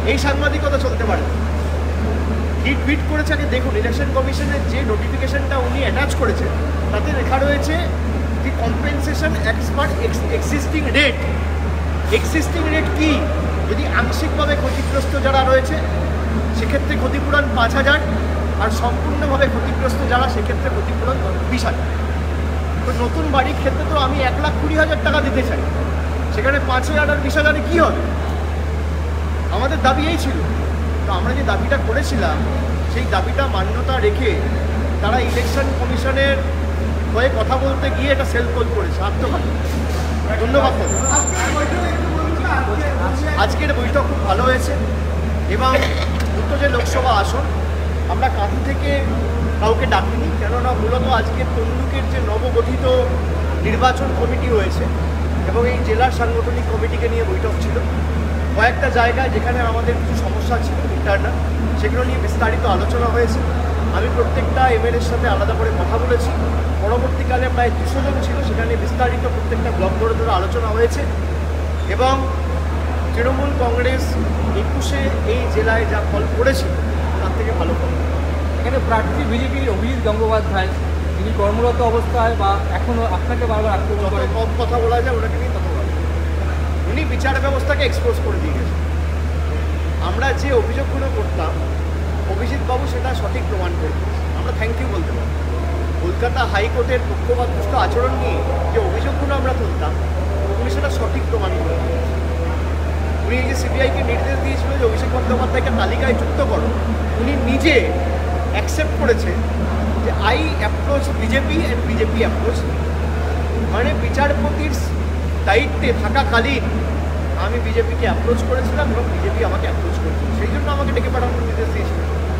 এই সাংবাদিকতা চলতে পারে। হিট বিট করেছে, আগে দেখুন ইলেকশন কমিশনের যে নোটিফিকেশনটা উনি অ্যাটাচ করেছেন তাতে লেখা রয়েছে the compensation as per existing rate. Existing rate কি? যদি আংশিকভাবে ক্ষতিগ্রস্ত যারা রয়েছে সেক্ষেত্রে ক্ষতিপূরণ 5,000, আর সম্পূর্ণভাবে ক্ষতিগ্রস্ত যারা সেক্ষেত্রে ক্ষতিপূরণ 20,000। তো নতুন বাড়ির ক্ষেত্রে তো আমি 1,20,000 টাকা দিতে চাই, সেখানে 5,000 আর 20,000-এ কী হবে? আমাদের দাবি এই ছিল। তো আমরা যে দাবিটা করেছিলাম সেই দাবিটা মান্যতা রেখে তারা ইলেকশন কমিশনের হয়ে কথা বলতে গিয়ে এটা সেলফোন করেছে, আত্মঘাতী। ধন্যবাদ। আজকের বৈঠক খুব ভালো হয়েছে এবং দুটো যে লোকসভা আসন আমরা কাঁথি থেকে কাউকে ডাকিনি, কেননা মূলত আজকে তমলুকের যে নবগঠিত নির্বাচন কমিটি হয়েছে এবং এই জেলার সাংগঠনিক কমিটিকে নিয়ে বৈঠক ছিল। কয়েকটা জায়গায় যেখানে আমাদের কিছু সমস্যা ছিল ইন্টারনাল, সেগুলো নিয়ে বিস্তারিত আলোচনা হয়েছে। আমি প্রত্যেকটা এমএলএর সাথে আলাদা করে কথা বলেছি। পরবর্তীকালে প্রায় 200 জন ছিল, সেখানে বিস্তারিত প্রত্যেকটা ব্লক ধরে ধরে আলোচনা হয়েছে এবং তৃণমূল কংগ্রেস 21-এ এই জেলায় যা ফল করেছিল তার থেকে ভালো ফল। এখানে প্রার্থী বিজেপির অভিজিৎ গঙ্গোপাধ্যায়, তিনি কর্মরত অবস্থায় বা এখনও আপনাকে বারবার আক্রমণ করে, কম কথা বলা যায় ওনাকে নিয়ে তত বলা। উনি বিচার ব্যবস্থাকে এক্সপোজ করে দিয়ে গেছেন। আমরা যে অভিযোগগুলো করতাম অভিজিৎবাবু সেটা সঠিক প্রমাণ করে দিয়েছে। আমরা থ্যাংক ইউ বলতে পারি। কলকাতা হাইকোর্টের পক্ষপাতদুষ্ট আচরণ নিয়ে যে অভিযোগগুলো আমরা তুলতাম উনি সেটা সঠিক প্রমাণ করে দিয়েছে। উনি এই যে সিবিআইকে নির্দেশ দিয়েছিল যে অভিষেক বন্দ্যোপাধ্যায়কে তালিকায় যুক্ত করো, উনি নিজে অ্যাকসেপ্ট করেছে যে I approach BJP and BJP approach, মানে বিচারপতির দায়িত্বে থাকাকালীন আমি বিজেপিকে অ্যাপ্রোচ করেছিলাম এবং বিজেপি আমাকে অ্যাপ্রোচ করেছিল, সেই জন্য আমাকে ডেকে পাঠানোর নির্দেশ দিয়েছিল।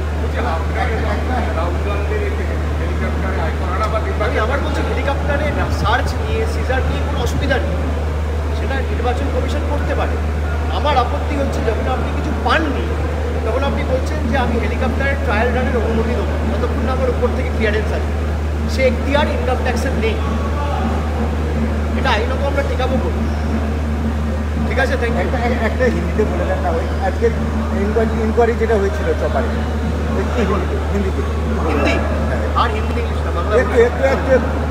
আমি আবার বলছি হেলিকপ্টারে সার্চ নিয়ে সিজার নিয়ে কোনো অসুবিধা নেই, সেটা নির্বাচন কমিশন করতে পারে। আমার আপত্তি হচ্ছে যখন আপনি কিছু পাননি তখন আপনি বলছেন যে আমি হেলিকপ্টারের ট্রায়াল রানের অনুমতি দেবো, ততক্ষণ না আমার উপর থেকে ক্লিয়ারেন্স আছে। সে এখতিয়ার ইনকাম ট্যাক্সের নেই, এটা আইনত আমরা টেকাবো করি। ঠিক আছে, থ্যাংক ইউ। একটা হিন্দিতে বলে দেন না, ওই আজকের ইনকোয়ারি যেটা হয়েছিল চপারে, হিন্দিতে হিন্দি আর হিন্দি ইংলিশ না বাংলা একটু